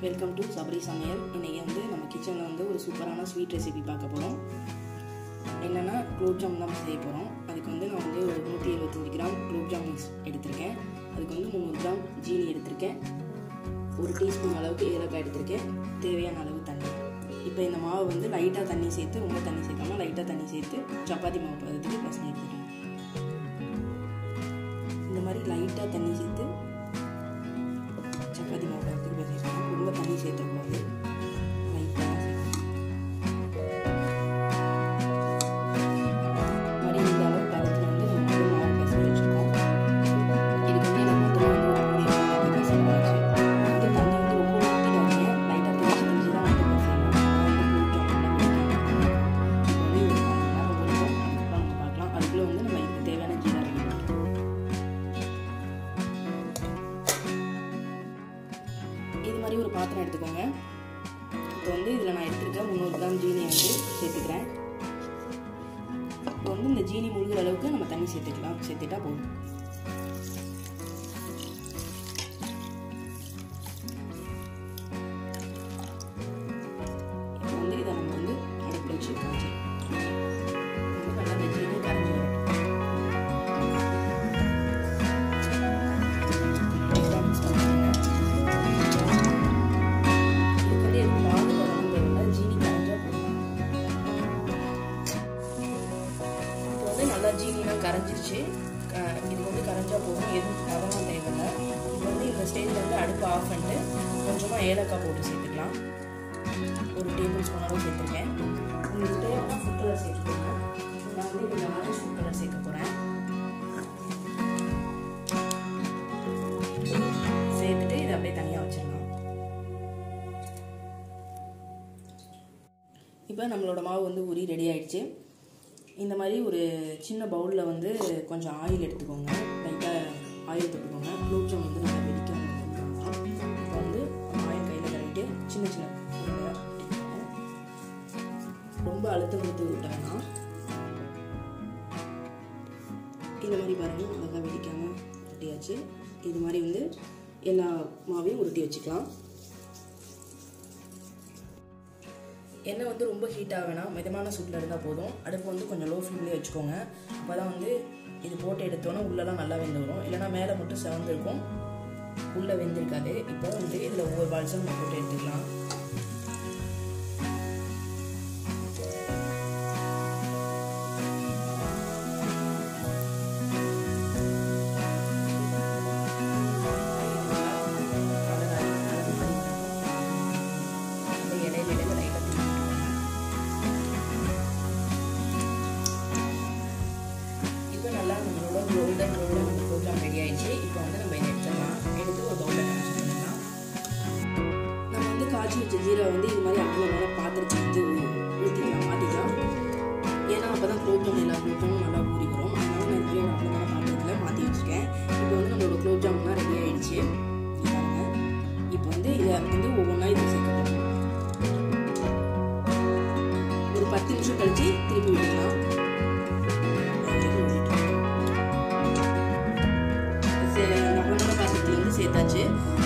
Welcome to Sabari சமையல். இன்றைக்கி வந்து நம்ம கிச்சனில் வந்து ஒரு சூப்பரான ஸ்வீட் ரெசிபி பார்க்க போகிறோம். என்னென்னா குலோப் ஜாமுன் தான் செய்ய போகிறோம். அதுக்கு வந்து நான் வந்து ஒரு 175 கிராம் குலோப் ஜாமுன் எடுத்திருக்கேன். அதுக்கு வந்து 300 கிராம் ஜீனி எடுத்திருக்கேன். 1 டீஸ்பூன் அளவுக்கு ஏலக்காய் எடுத்திருக்கேன். தேவையான அளவு தண்ணி. இப்போ இந்த மாவு வந்து லைட்டாக தண்ணி சேர்த்து, ரொம்ப தண்ணி சேர்க்காம லைட்டாக தண்ணி சேர்த்து சப்பாத்தி மாவு பதத்துக்கு பசங்க எடுத்துக்கலாம். இந்த மாதிரி லைட்டாக தண்ணி சேர்த்து சப்பாத்தி மாவு பதத்துக்கு பசங்க, ரொம்ப தண்ணி சேர்த்துக்கூடாது, லைட்டாக மாதிரி இந்த அளவு பதத்தில் வந்து நம்ம வந்து மாவு பசங்க வச்சுருக்கோம். இதுக்கு வந்து எனக்கு மொத்தமாக வந்து ஒரு மூடி பசங்க வச்சு இந்த தண்ணி வந்து ரொம்ப ஊற்றிடாதீங்க, லைட்டாக தெளிச்சு தெளிச்சு தான் வந்து பசங்க வந்து ஒரு 1 மணி நேரம் ஊறும். அதுக்கப்புறம் நம்ம பார்க்கலாம். அதுக்குள்ளே வந்து நம்ம இதுக்கு தேவையான ஜீரா ரெடி பண்ணிக்கலாம். இது மாதிரி ஒரு பாத்திரம் எடுத்துக்கோங்க. இப்போ வந்து இதில் நான் எடுத்துருக்க 300 கிராம் ஜீனியை வந்து சேர்த்துக்கிறேன். இப்போ வந்து இந்த ஜீனி முழுகிற அளவுக்கு நம்ம தண்ணி சேர்த்துட்டா போதும். இப்போ வந்து இதை நம்ம வந்து அடுப்பில் வச்சு காய்ச்சி நல்லா இந்த ஜீனி கரைஞ்சி வரும். நல்லா ஜீனிலாம் கரைஞ்சிருச்சு. இது வந்து கரைஞ்சா போதும், எதுவும் பதமாக தேவையில்லை. இப்போ வந்து இந்த ஸ்டேஜில் வந்து அடுப்பு ஆஃப் பண்ணிட்டு கொஞ்சமாக ஏலக்காய் போட்டு சேர்த்துக்கலாம். 1 டேபிள் ஸ்பூன் அளவு சேர்த்துருக்கேன். உங்களுக்கு தேவையான ஃபுட் கலர் சேர்த்துக்கோங்க. நான் வந்து இந்த மாதிரி ஃபுட் கலர் சேர்க்க போகிறேன். சேர்த்துட்டு இதை அப்படியே தனியாக வச்சிடலாம். இப்போ நம்மளோட மாவு வந்து ஊறி ரெடி ஆயிடுச்சு. இந்த மாதிரி ஒரு சின்ன பவுலில் வந்து கொஞ்சம் ஆயில் எடுத்துக்கோங்க. லைட்டாக ஆயில் போட்டுக்கோங்க. குலோப் ஜாமுன் வந்து நல்லா வெடிக்காம இப்போ வந்து ஆயில் கையில் கழுவிட்டு சின்ன சின்ன உருண்டையாக வெட்டிக்கோங்க. ரொம்ப அழுத்தம் கொடுத்து விட்டாங்கன்னா இந்த மாதிரி பாருங்கள், அழகாக வெடிக்காமல் உருட்டியாச்சு. இது மாதிரி வந்து எல்லா மாவையும் உருட்டி வச்சுக்கலாம். எண்ணெய் வந்து ரொம்ப ஹீட்டாக வேணாம், மிதமான சூட்டில் இருந்தால் போதும். அடுப்பு வந்து கொஞ்சம் லோ ஃப்ளேம்லேயே வச்சுக்கோங்க. அப்போ தான் வந்து இது போட்டு எடுத்தோன்னா உள்ளெல்லாம் நல்லா வெந்து வரும். இல்லைனா மேலே மட்டும் செவந்திருக்கும், உள்ளே வெந்திருக்காது. இப்போ வந்து இதில் ஒவ்வொரு பால்ஸும் நம்ம போட்டு எடுத்துக்கலாம். நல்லா நம்மளோட கோல்டன் நம்ம ப்ரோக்ராம் ரெடி ஆயிடுச்சு. இப்போ வந்து நம்ம இதை எடுத்துடலாம். எடுத்து ஒரு பவுலில் ட்ரான்ஸ்ஃபர் பண்ணிடலாம். நம்ம வந்து காய்ச்சி வச்ச ஜீரா வந்து இது மாதிரி அவ்வளோ பாத்திரத்தை வந்து மாற்றிக்கலாம். ஏன்னா அப்போ தான் குலோப் ஜாமுன் எல்லா குலோப் ஜாமுன் நல்லா ஊறி வரும். அதனால நான் இதுலேயே அவ்வளோ பாத்திரத்தில் மாற்றி வச்சுருக்கேன். இப்போ வந்து நம்மளோட குலோப் ஜாமுன்லாம் ரெடி ஆயிடுச்சு. இப்போ வந்து இதை வந்து ஒவ்வொன்றா இதை சேர்க்க ஒரு 10 நிமிஷம் கழிச்சு திருப்பி விட்டுக்கலாம். சேர்த்தாச்சு.